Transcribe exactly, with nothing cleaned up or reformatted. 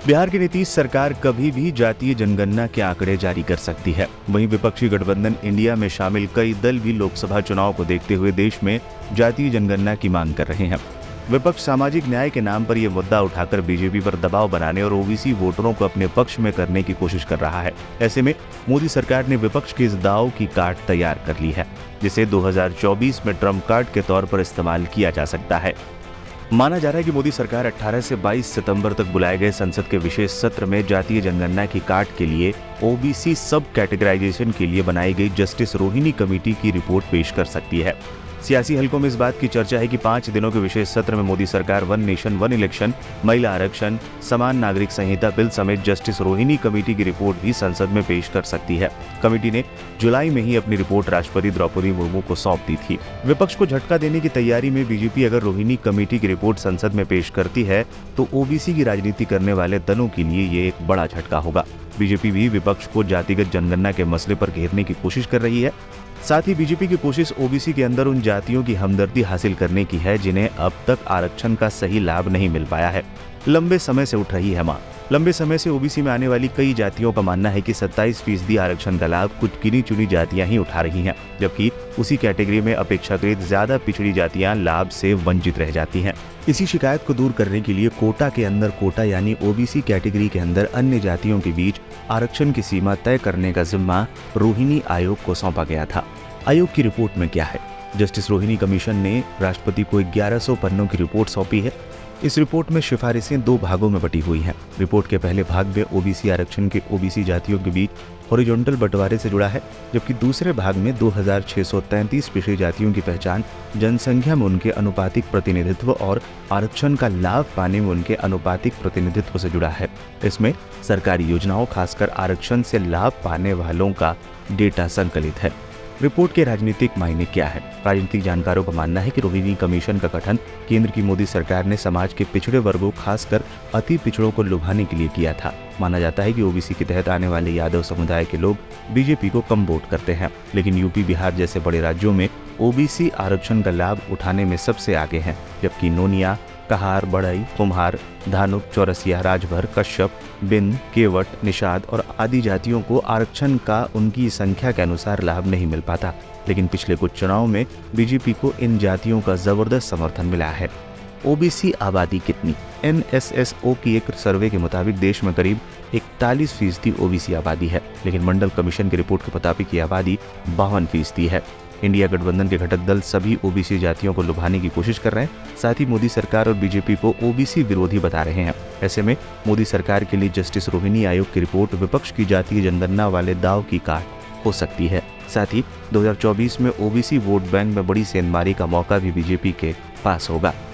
बिहार की नीतीश सरकार कभी भी जातीय जनगणना के आंकड़े जारी कर सकती है। वहीं विपक्षी गठबंधन इंडिया में शामिल कई दल भी लोकसभा चुनाव को देखते हुए देश में जातीय जनगणना की मांग कर रहे हैं। विपक्ष सामाजिक न्याय के नाम पर यह मुद्दा उठाकर बीजेपी पर दबाव बनाने और ओबीसी वोटरों को अपने पक्ष में करने की कोशिश कर रहा है। ऐसे में मोदी सरकार ने विपक्ष के इस दांव की काट तैयार कर ली है, जिसे दो हज़ार चौबीस में ट्रम्प कार्ड के तौर पर इस्तेमाल किया जा सकता है। माना जा रहा है कि मोदी सरकार अठारह से बाईस सितंबर तक बुलाए गए संसद के विशेष सत्र में जातीय जनगणना की काट के लिए ओबीसी सब कैटेगराइजेशन के लिए बनाई गई जस्टिस रोहिणी कमेटी की रिपोर्ट पेश कर सकती है। सियासी हलकों में इस बात की चर्चा है कि पांच दिनों के विशेष सत्र में मोदी सरकार वन नेशन वन इलेक्शन, महिला आरक्षण, समान नागरिक संहिता बिल समेत जस्टिस रोहिणी कमेटी की रिपोर्ट भी संसद में पेश कर सकती है। कमेटी ने जुलाई में ही अपनी रिपोर्ट राष्ट्रपति द्रौपदी मुर्मू को सौंप दी थी। विपक्ष को झटका देने की तैयारी में बीजेपी अगर रोहिणी कमेटी की रिपोर्ट संसद में पेश करती है तो ओबीसी की राजनीति करने वाले दलों के लिए ये एक बड़ा झटका होगा। बीजेपी भी विपक्ष को जातिगत जनगणना के मसले पर घेरने की कोशिश कर रही है। साथ ही बीजेपी की कोशिश ओबीसी के अंदर उन जातियों की हमदर्दी हासिल करने की है जिन्हें अब तक आरक्षण का सही लाभ नहीं मिल पाया है। लंबे समय से उठ रही है मांग। लंबे समय से ओबीसी में आने वाली कई जातियों का मानना है कि सत्ताईस फीसदी आरक्षण का लाभ कुछ गिनी चुनी जातियां ही उठा रही हैं, जबकि उसी कैटेगरी में अपेक्षाकृत ज्यादा पिछड़ी जातियां लाभ से वंचित रह जाती हैं। इसी शिकायत को दूर करने के लिए कोटा के अंदर कोटा यानी ओबीसी कैटेगरी के अंदर अन्य जातियों के बीच आरक्षण की सीमा तय करने का जिम्मा रोहिणी आयोग को सौंपा गया था। आयोग की रिपोर्ट में क्या है? जस्टिस रोहिणी कमीशन ने राष्ट्रपति को ग्यारह सौ पन्नों की रिपोर्ट सौंपी है। इस रिपोर्ट में सिफारिशें दो भागों में बटी हुई हैं। रिपोर्ट के पहले भाग में ओबीसी आरक्षण के ओबीसी जातियों के बीच हॉरिजॉन्टल बंटवारे से जुड़ा है, जबकि दूसरे भाग में दो हज़ार छह सौ तैंतीस पिछड़ी जातियों की पहचान, जनसंख्या में उनके अनुपातिक प्रतिनिधित्व और आरक्षण का लाभ पाने में उनके अनुपातिक प्रतिनिधित्व से जुड़ा है। इसमें सरकारी योजनाओं, खासकर आरक्षण से लाभ पाने वालों का डेटा संकलित है। रिपोर्ट के राजनीतिक मायने क्या है? राजनीतिक जानकारों का मानना है कि रोहिणी कमीशन का गठन केंद्र की मोदी सरकार ने समाज के पिछड़े वर्गों, खासकर अति पिछड़ों को लुभाने के लिए किया था। माना जाता है कि ओबीसी के तहत आने वाले यादव समुदाय के लोग बीजेपी को कम वोट करते हैं, लेकिन यूपी, बिहार जैसे बड़े राज्यों में ओबीसी आरक्षण का लाभ उठाने में सबसे आगे हैं, जबकि नोनिया, कहार, बढ़ई, कुम्हार, धानुक, चौरसिया, राजभर, कश्यप, बिंद, केवट, निषाद और आदि जातियों को आरक्षण का उनकी संख्या के अनुसार लाभ नहीं मिल पाता। लेकिन पिछले कुछ चुनावों में बीजेपी को इन जातियों का जबरदस्त समर्थन मिला है। ओबीसी आबादी कितनी? एन एस एस ओ की एक सर्वे के मुताबिक देश में करीब इकतालीस फीसदी ओबीसी आबादी है, लेकिन मंडल कमीशन की रिपोर्ट के मुताबिक ये आबादी बावन फीसदी है। इंडिया गठबंधन के घटक दल सभी ओबीसी जातियों को लुभाने की कोशिश कर रहे हैं। साथ ही मोदी सरकार और बीजेपी को ओबीसी विरोधी बता रहे हैं। ऐसे में मोदी सरकार के लिए जस्टिस रोहिणी आयोग की रिपोर्ट विपक्ष की जातीय जनगणना वाले दाव की काट हो सकती है। साथ ही दो हज़ार चौबीस में ओबीसी वोट बैंक में बड़ी सेंधमारी का मौका भी बीजेपी के पास होगा।